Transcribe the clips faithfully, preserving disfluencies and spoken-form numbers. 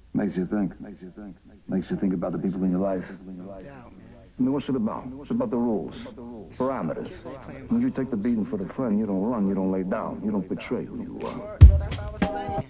Makes you think. Makes you think. Makes you think about the people in your life. I mean, what's it about? It's about the rules, parameters. When you take the beating for the fun, you don't run, you don't lay down, you don't betray who you are.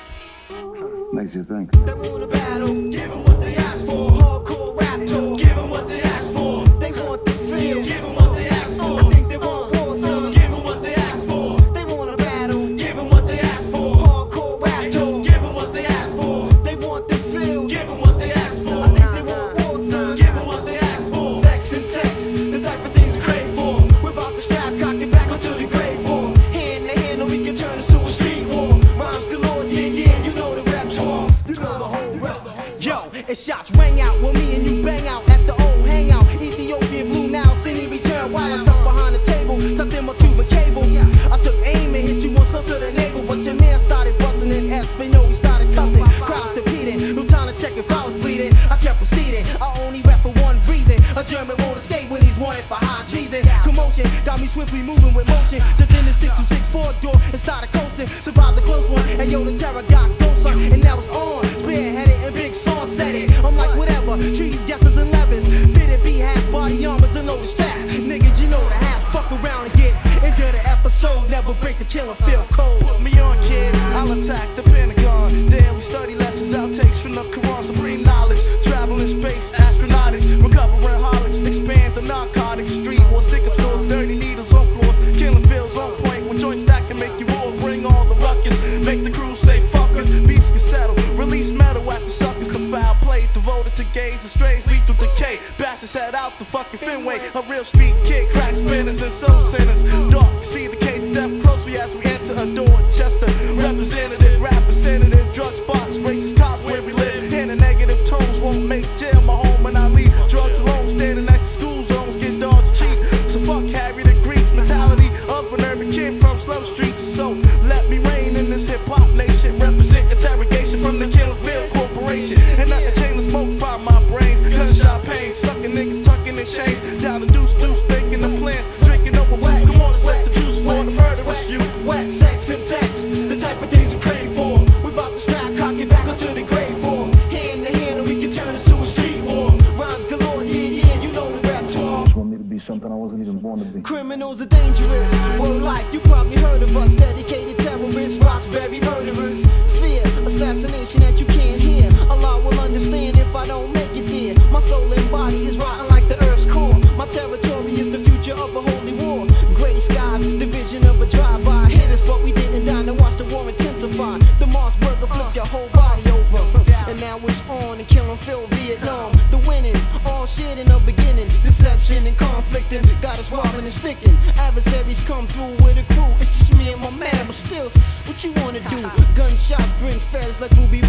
Makes you think. They want a battle, give them what they ask for. Hardcore rap talk, give them what they ask for. They want the feel, give them what they ask for. I think they want war, son, give them what they ask for. They want a battle, give them what they ask for. Hardcore rap talk, give them what they ask for. They want the feel, give them what they ask for. I think they want war, son, give them what they ask for. Sex and text, the type of things we crave for. We're about to strap, cock it back until the grave for. Hand to hand, or we can turn this to a street war. Rhymes galore, yeah, yeah, you know the rap talk. You know the whole rap. Yo, it's shots rang out when me and you bang out at the old hangout. Ethiopian blue now, see me return while I duck behind the table, tucked in my Cuban cable. I took aim and hit you once close to the navel, but your man started busting in Espanol, we started cussing. Crowds stampeding, no time to check if I was bleeding. I kept proceeding, I only rap for one reason. A German won't escape when he's wanted for high treason. Commotion got me swiftly moving with motion. Jumped in the six two six four door and started coasting. Survived the close one, and yo, the terror got closer, and now it's on. Spearheaded and big song said it. I'm like whatever, trees, guesses, and levers. Fitted be half body armors and loaded straps. Niggas, you know the half. Fuck around and get into the episode. Never break the chill and feel cold. Put me on, kid, I'll attack the Pentagon. Daily study lessons, outtakes from the Quran. Supreme knowledge, travel in space, astronautics. Recovering holics, expand the narcotics. Street wars, sticking floors, dirty needles on floors. Killing fields on point with joints that can make you roar. Bring all the ruckus, make the crew say fuck us. Beefs can settle, release metal at the suckers. The foul play devoted to gays and strays, lethal decay. Bastards head out the fucking Fenway. A real street kid, crack spinners and soul sinners. Dark, see the cage of death closely as we enter a door. Chester, representative, representative, drug spots, racist cops where we live. And the negative tones won't make jail my home when I leave. Drugs alone, standing next to school zones, get dogs cheap. So fuck Harry the Grease mentality of an urban kid from slum streets. So let me reign in this hip hop nation. Represent interrogation from the Killing Field Corporation. And not a chain of smoke fry my brains. Gunshot pain, sucking niggas tucking in chains. Down the deuce deuce, making the plans. Drinking over wet. Come on, let's let the juice for the murderous you. Wet sex and text, the type of things we crave for. We about to strap, cock it back until the grave for. Hand to hand, or we can turn this to a street war. Rhymes galore, yeah, yeah, you know the rap talk. Just want me to be something I wasn't even born to be. Criminals are dangerous. World life, you probably heard of us. Dedicated terrorists, Roxbury murderers. Fear, assassination that you can't hear. Allah will understand if I don't make it there. My soul and body is rotten like the earth's core. My territory is the future of a holy war. Gray skies, the vision of a drive-by. Hit us, but we didn't die to watch the war intensify. The Mars burger flip your whole body over. And now it's on and killing Phil Vietnam. The winnings, all shit in the beginning. Deception and conflicting, got us robbing and sticking. Adversaries come through with a crew. It's just me and my man, but still, what you wanna do? Gunshots bring feds like Ruby